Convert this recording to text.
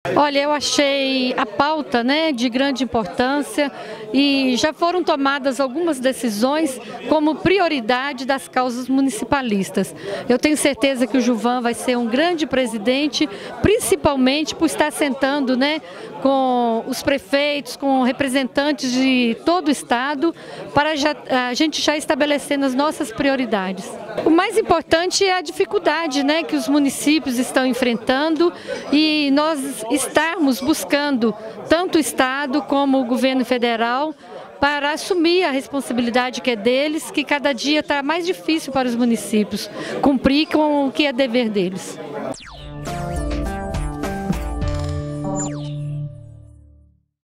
Olha, eu achei a pauta, de grande importância e já foram tomadas algumas decisões como prioridade das causas municipalistas. Eu tenho certeza que o Gilvan vai ser um grande presidente, principalmente por estar sentando, com os prefeitos, com representantes de todo o estado, para a gente já estabelecendo as nossas prioridades. O mais importante é a dificuldade, que os municípios estão enfrentando e nós estarmos buscando tanto o Estado como o governo federal para assumir a responsabilidade que é deles, que cada dia está mais difícil para os municípios cumprir com o que é dever deles.